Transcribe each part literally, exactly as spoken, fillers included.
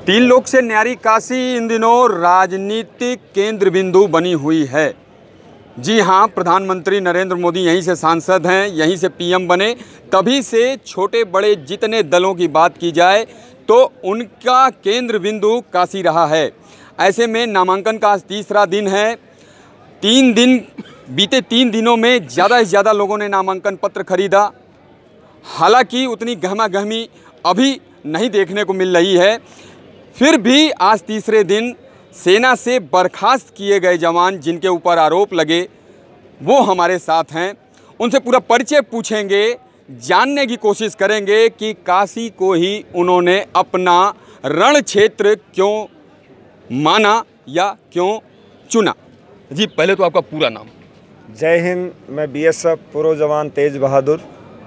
तीन लोक से न्यारी काशी इन दिनों राजनीतिक केंद्र बिंदु बनी हुई है। जी हाँ, प्रधानमंत्री नरेंद्र मोदी यहीं से सांसद हैं, यहीं से पीएम बने। तभी से छोटे बड़े जितने दलों की बात की जाए तो उनका केंद्र बिंदु काशी रहा है। ऐसे में नामांकन का आज तीसरा दिन है। तीन दिन बीते तीन दिनों में ज़्यादा से ज़्यादा लोगों ने नामांकन पत्र खरीदा। हालांकि उतनी गहमा गहमी अभी नहीं देखने को मिल रही है। फिर भी आज तीसरे दिन सेना से बर्खास्त किए गए जवान जिनके ऊपर आरोप लगे वो हमारे साथ हैं। उनसे पूरा परिचय पूछेंगे, जानने की कोशिश करेंगे कि काशी को ही उन्होंने अपना रण क्षेत्र क्यों माना या क्यों चुना। जी, पहले तो आपका पूरा नाम। जय हिंद। मैं बीएसएफ पूर्व जवान तेज बहादुर।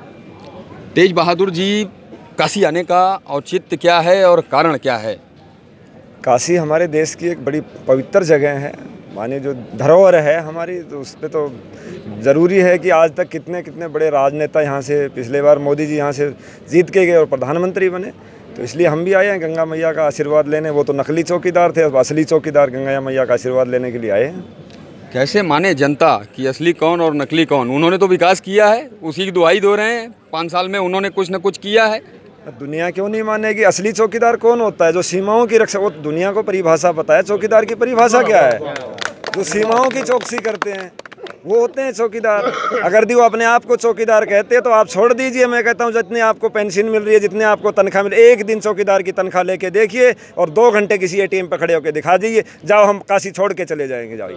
तेज बहादुर जी, काशी आने का औचित्य क्या है और कारण क्या है? काशी हमारे देश की एक बड़ी पवित्र जगह है, माने जो धरोहर है हमारी, तो उस पर तो ज़रूरी है कि आज तक कितने कितने बड़े राजनेता यहाँ से, पिछले बार मोदी जी यहाँ से जीत के गए और प्रधानमंत्री बने, तो इसलिए हम भी आए हैं गंगा मैया का आशीर्वाद लेने। वो तो नकली चौकीदार थे, अब असली चौकीदार गंगा मैया का आशीर्वाद लेने के लिए आए हैं। कैसे माने जनता कि असली कौन और नकली कौन? उन्होंने तो विकास किया है, उसी की दुहाई दो रहे हैं। पाँच साल में उन्होंने कुछ न कुछ किया है। दुनिया क्यों नहीं मानेगी? असली चौकीदार कौन होता है? जो सीमाओं की रक्षा, वो दुनिया को परिभाषा पता है। चौकीदार की परिभाषा क्या है? जो सीमाओं की चौकसी करते हैं वो होते हैं चौकीदार। अगर दी वो अपने आप को चौकीदार कहते हैं तो आप छोड़ दीजिए। मैं कहता हूँ जितने आपको पेंशन मिल रही है, जितने आपको तनख्वाह मिल रही है, एक दिन चौकीदार की तनख्वाह लेके देखिए और दो घंटे किसी एटीएम पर खड़े होकर दिखा दीजिए, जाओ हम काशी छोड़ के चले जाएंगे। जाइए।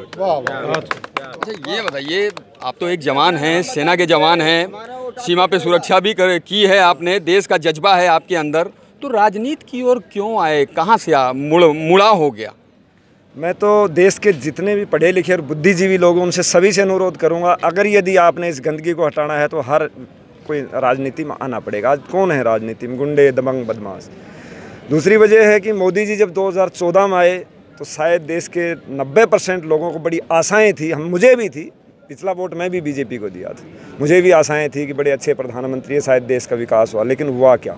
अच्छा, ये बताइए, आप तो एक जवान हैं, सेना के जवान हैं, सीमा पे सुरक्षा भी कर, की है आपने, देश का जज्बा है आपके अंदर, तो राजनीति की ओर क्यों आए? कहाँ से आ, मुड़ मुड़ा हो गया? मैं तो देश के जितने भी पढ़े लिखे और बुद्धिजीवी लोग हैं उनसे सभी से अनुरोध करूंगा, अगर यदि आपने इस गंदगी को हटाना है तो हर कोई राजनीति में आना पड़ेगा। आज कौन है राजनीति में? गुंडे, दबंग, बदमाश। दूसरी वजह है कि मोदी जी जब दो हज़ार चौदह में आए तो शायद देश के नब्बे परसेंट लोगों को बड़ी आशाएं थी, हम मुझे भी थी। पिछला वोट मैं भी बीजेपी को दिया था, मुझे भी आशाएं थी कि बड़े अच्छे प्रधानमंत्री है, शायद देश का विकास हुआ। लेकिन हुआ क्या?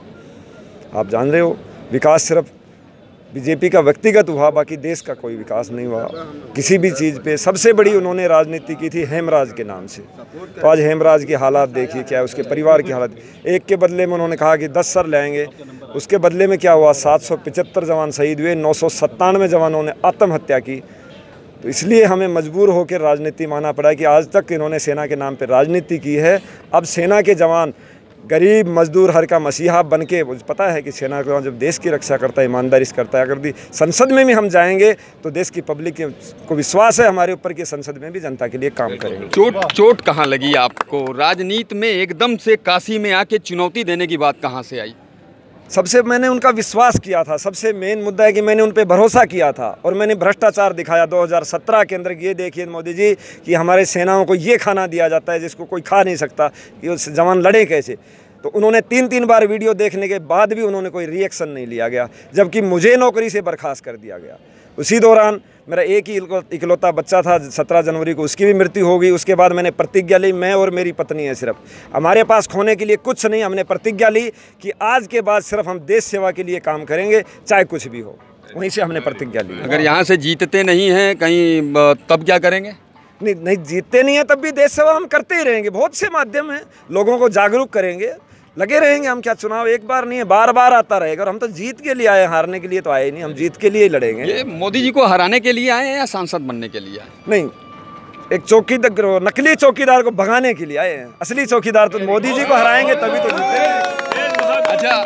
आप जान रहे हो, विकास सिर्फ बीजेपी का व्यक्तिगत हुआ, बाकी देश का कोई विकास नहीं हुआ किसी भी चीज़ पे। सबसे बड़ी उन्होंने राजनीति की थी हेमराज के नाम से। तो आज हेमराज की हालात देखिए क्या है, उसके परिवार की हालत। एक के बदले में उन्होंने कहा कि दस सर लेंगे, उसके बदले में क्या हुआ? सात सौ पचहत्तर जवान शहीद हुए, नौ सौ सत्तानवे जवानों ने आत्महत्या की। तो इसलिए हमें मजबूर होकर राजनीति मानना पड़ा कि आज तक इन्होंने सेना के नाम पर राजनीति की है। अब सेना के जवान गरीब मजदूर हर का मसीहा बन के, पता है कि सेना के जब देश की रक्षा करता है, ईमानदारी से करता है। अगर संसद में भी हम जाएंगे तो देश की पब्लिक को विश्वास है हमारे ऊपर कि संसद में भी जनता के लिए काम करेंगे। चोट चोट कहाँ लगी आपको? राजनीति में एकदम से काशी में आके चुनौती देने की बात कहाँ से आई? सबसे मैंने उनका विश्वास किया था। सबसे मेन मुद्दा है कि मैंने उन पर भरोसा किया था और मैंने भ्रष्टाचार दिखाया। दो हज़ार सत्रह के अंदर ये देखिए मोदी जी कि हमारे सेनाओं को ये खाना दिया जाता है जिसको कोई खा नहीं सकता, कि जवान लड़े कैसे। तो उन्होंने तीन तीन बार वीडियो देखने के बाद भी उन्होंने कोई रिएक्शन नहीं लिया गया, जबकि मुझे नौकरी से बर्खास्त कर दिया गया। उसी दौरान मेरा एक ही इकलौता बच्चा था, सत्रह जनवरी को उसकी भी मृत्यु हो गई। उसके बाद मैंने प्रतिज्ञा ली, मैं और मेरी पत्नी है, सिर्फ हमारे पास खोने के लिए कुछ नहीं। हमने प्रतिज्ञा ली कि आज के बाद सिर्फ हम देश सेवा के लिए काम करेंगे, चाहे कुछ भी हो। वहीं से हमने प्रतिज्ञा ली। अगर यहाँ से जीतते नहीं हैं कहीं, तब क्या करेंगे? नहीं नहीं जीतते नहीं हैं तब भी देश सेवा हम करते ही रहेंगे। बहुत से माध्यम हैं, लोगों को जागरूक करेंगे, लगे रहेंगे। हम क्या, चुनाव एक बार नहीं है, बार बार आता रहेगा। और हम तो जीत के लिए आए, हारने के लिए तो आए नहीं। हम जीत के लिए ही लड़ेंगे। ये मोदी जी को हराने के लिए आए हैं या सांसद बनने के लिए आए? नहीं, एक चौकीदार, नकली चौकीदार को भगाने के लिए आए हैं। असली चौकीदार तो मोदी जी को हराएंगे तभी तो जीतेंगे। अच्छा,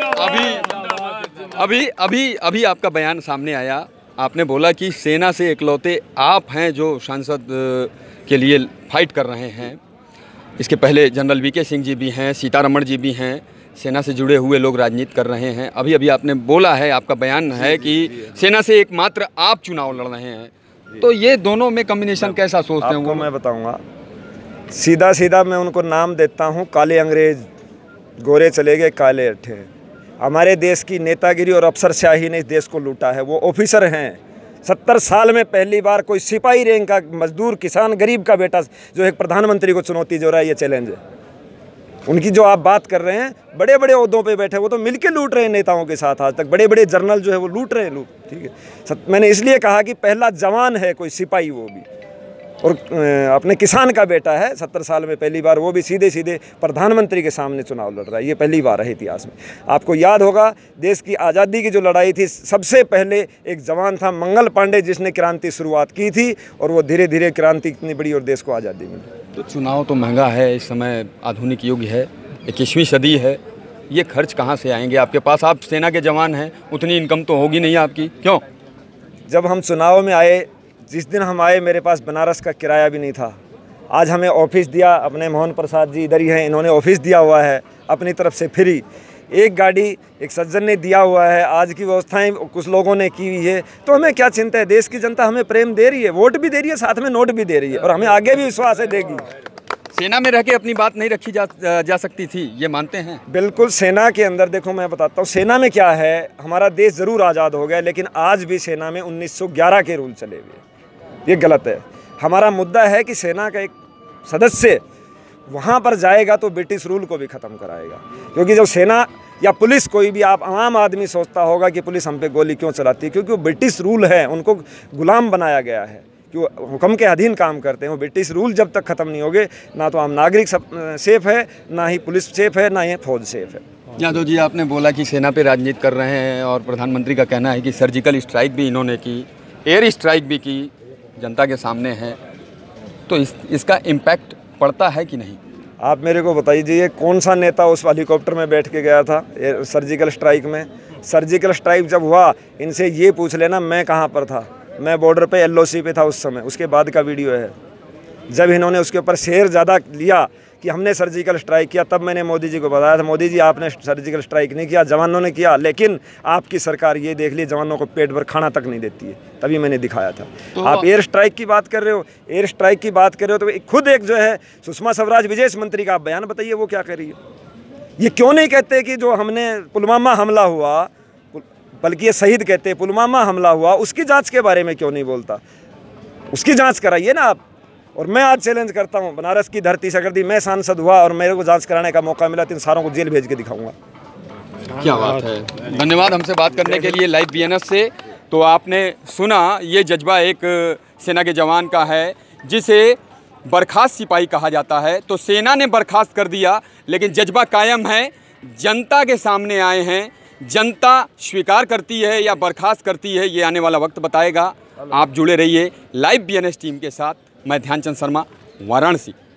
अभी अभी अभी अभी आपका बयान सामने आया, आपने बोला कि सेना से इकलौते आप हैं जो सांसद के लिए फाइट कर रहे हैं। इसके पहले जनरल वी के सिंह जी भी हैं, सीतारमण जी भी हैं, सेना से जुड़े हुए लोग राजनीति कर रहे हैं। अभी अभी आपने बोला है, आपका बयान है कि सेना से एकमात्र आप चुनाव लड़ रहे हैं, तो ये दोनों में कॉम्बिनेशन कैसा सोचते हैं? वो मैं बताऊंगा। सीधा सीधा मैं उनको नाम देता हूं, काले अंग्रेज, गोरे चले गए, काले अट्ठे। हमारे देश की नेतागिरी और अफसरशाही ने इस देश को लूटा है। वो ऑफिसर हैं। सत्तर साल में पहली बार कोई सिपाही रैंक का, मजदूर, किसान, गरीब का बेटा जो एक प्रधानमंत्री को चुनौती दे रहा है, ये चैलेंज है। उनकी जो आप बात कर रहे हैं, बड़े बड़े ओहदों पे बैठे, वो तो मिलके लूट रहे हैं नेताओं के साथ। आज तक बड़े बड़े जर्नल जो है वो लूट रहे हैं लूट, ठीक है। मैंने इसलिए कहा कि पहला जवान है कोई सिपाही, वो भी, और अपने किसान का बेटा है, सत्तर साल में पहली बार, वो भी सीधे सीधे प्रधानमंत्री के सामने चुनाव लड़ रहा है। ये पहली बार है इतिहास में। आपको याद होगा देश की आज़ादी की जो लड़ाई थी, सबसे पहले एक जवान था मंगल पांडे, जिसने क्रांति शुरुआत की थी, और वो धीरे धीरे क्रांति इतनी बड़ी और देश को आज़ादी मिली। तो चुनाव तो महंगा है, इस समय आधुनिक युग है, इक्कीसवीं सदी है, ये खर्च कहाँ से आएंगे आपके पास? आप सेना के जवान हैं, उतनी इनकम तो होगी नहीं आपकी, क्यों? जब हम चुनाव में आए, जिस दिन हम आए, मेरे पास बनारस का किराया भी नहीं था। आज हमें ऑफिस दिया, अपने मोहन प्रसाद जी इधर ही हैं, इन्होंने ऑफिस दिया हुआ है अपनी तरफ से फ्री। एक गाड़ी एक सज्जन ने दिया हुआ है, आज की व्यवस्थाएं कुछ लोगों ने की हुई है। तो हमें क्या चिंता है? देश की जनता हमें प्रेम दे रही है, वोट भी दे रही है, साथ में नोट भी दे रही है, और हमें आगे भी विश्वास है देगी। सेना में रह के अपनी बात नहीं रखी जा जा सकती थी, ये मानते हैं? बिल्कुल। सेना के अंदर देखो, मैं बताता हूँ सेना में क्या है। हमारा देश ज़रूर आज़ाद हो गया, लेकिन आज भी सेना में उन्नीस सौ ग्यारह के रूल चले हुए, ये गलत है। हमारा मुद्दा है कि सेना का एक सदस्य वहाँ पर जाएगा तो ब्रिटिश रूल को भी ख़त्म कराएगा। क्योंकि जब सेना या पुलिस, कोई भी आप आम आदमी सोचता होगा कि पुलिस हम पे गोली क्यों चलाती है, क्योंकि वो ब्रिटिश रूल है, उनको गुलाम बनाया गया है, कि वो हुक्म के अधीन काम करते हैं। वो ब्रिटिश रूल जब तक ख़त्म नहीं होंगे, ना तो आम नागरिक सब सेफ है, ना ही पुलिस सेफ है, ना ही फौज सेफ है। यादव जी, आपने बोला कि सेना पे राजनीति कर रहे हैं, और प्रधानमंत्री का कहना है कि सर्जिकल स्ट्राइक भी इन्होंने की, एयर स्ट्राइक भी की, जनता के सामने है, तो इस इसका इम्पैक्ट पड़ता है कि नहीं? आप मेरे को बताइए, कौन सा नेता उस हेलीकॉप्टर में बैठ के गया था सर्जिकल स्ट्राइक में? सर्जिकल स्ट्राइक जब हुआ, इनसे ये पूछ लेना मैं कहाँ पर था। मैं बॉर्डर पे एल ओ सी पे था उस समय, उसके बाद का वीडियो है। जब इन्होंने उसके ऊपर शेयर ज़्यादा लिया कि हमने सर्जिकल स्ट्राइक किया, तब मैंने मोदी जी को बताया था, मोदी जी आपने सर्जिकल स्ट्राइक नहीं किया, जवानों ने किया, लेकिन आपकी सरकार ये देख ली जवानों को पेट भर खाना तक नहीं देती है, तभी मैंने दिखाया था। तो आप एयर स्ट्राइक की बात कर रहे हो, एयर स्ट्राइक की बात कर रहे हो, तो खुद एक जो है सुषमा स्वराज विदेश मंत्री का आप बयान बताइए, वो क्या कर रही है? ये क्यों नहीं कहते कि जो हमने पुलवामा हमला हुआ, बल्कि ये शहीद कहते, पुलवामा हमला हुआ, उसकी जाँच के बारे में क्यों नहीं बोलता? उसकी जाँच कराइए ना आप। और मैं आज चैलेंज करता हूं, बनारस की धरती से अगर दी मैं सांसद हुआ और मेरे को जांच कराने का मौका मिला, तो इन सारों को जेल भेज के दिखाऊंगा। क्या बात है। धन्यवाद हमसे बात करने के लिए लाइव बी एन एस से। तो आपने सुना, ये जज्बा एक सेना के जवान का है, जिसे बर्खास्त सिपाही कहा जाता है। तो सेना ने बर्खास्त कर दिया, लेकिन जज्बा कायम है, जनता के सामने आए हैं, जनता स्वीकार करती है या बर्खास्त करती है, ये आने वाला वक्त बताएगा। आप जुड़े रहिए live B N S team के साथ। मैं ध्यानचंद शर्मा, वाराणसी।